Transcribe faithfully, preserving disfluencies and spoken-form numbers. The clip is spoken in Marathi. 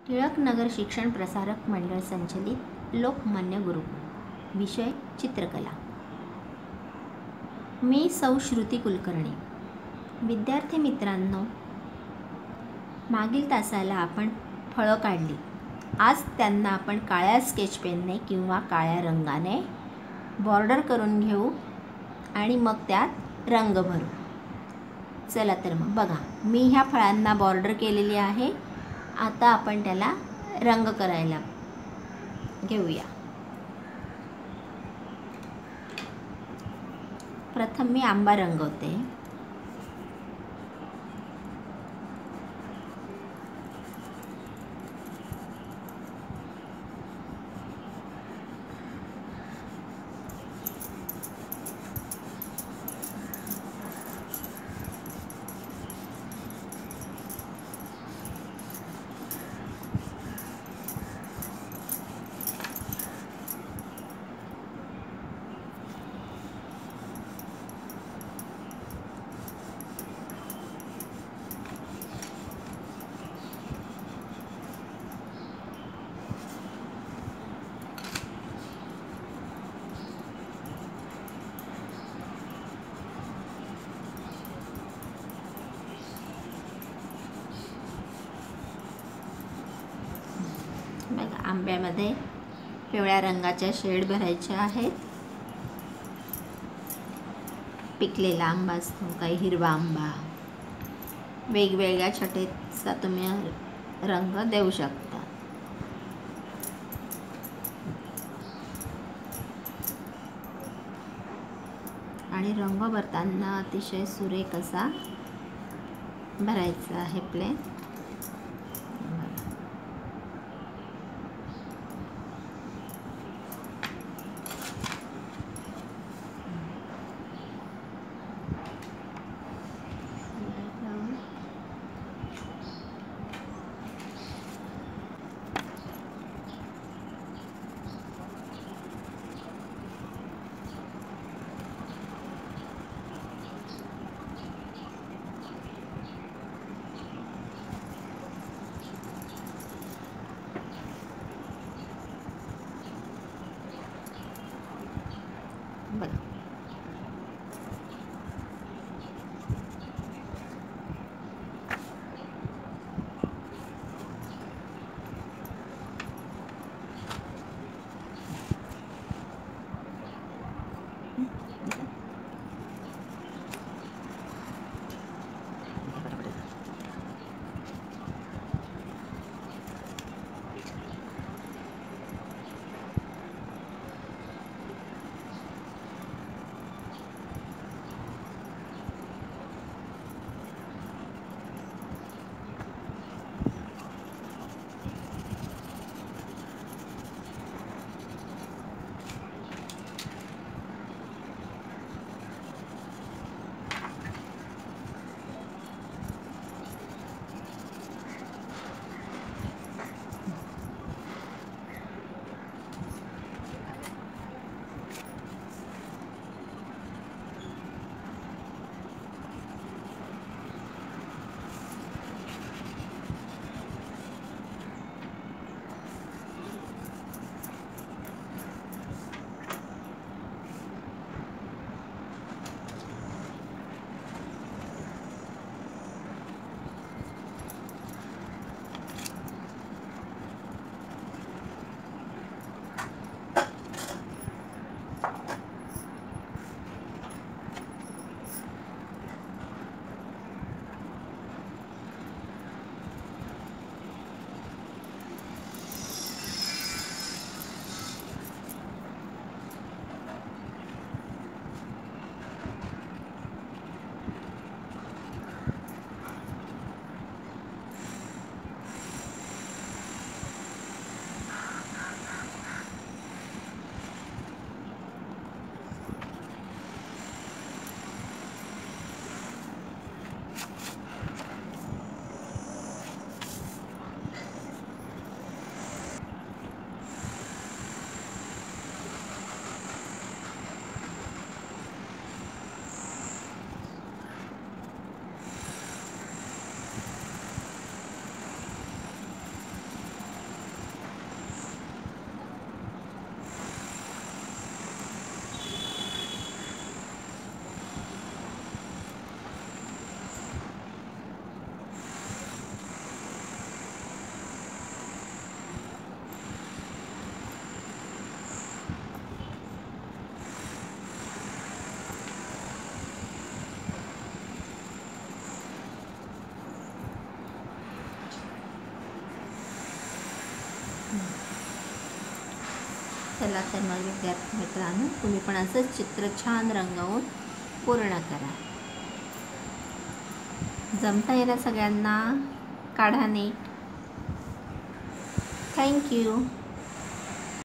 टिळकनगर शिक्षण प्रसारक मंडळ संचलित लोकमान्य गुरुकुल. विषय चित्रकला. मी सौ श्रुती कुलकर्णी. विद्यार्थी मित्रांनो, मागील तासाला आपण फळं काढली. आज त्यांना आपण काळ्या स्केच पेनने किंवा काळ्या रंगाने बॉर्डर करून घेऊ आणि मग त्यात रंग भरू. चला तर मग बघा, मी ह्या फळांना बॉर्डर केलेली आहे. आता आपण त्याला रंग करायला घेऊया. प्रथम मी आंबा रंगवते. बघा, आंब्यामध्ये पिवळ्या रंगाच्या शेड भरायच्या आहेत. पिकलेला आंबा असतो, काही हिरवा आंबा, वेगवेगळ्या छटेचा तुम्ही रंग देऊ शकता. आणि रंग भरताना अतिशय सुरेख असा भरायचा आहे प्लेन. चला तर मग विद्यार्थी मित्रांनो, तुम्ही पण असंच चित्र छान रंगवून पूर्ण करा. जमता येईल सगळ्यांना. काढा नीट. थँक्यू.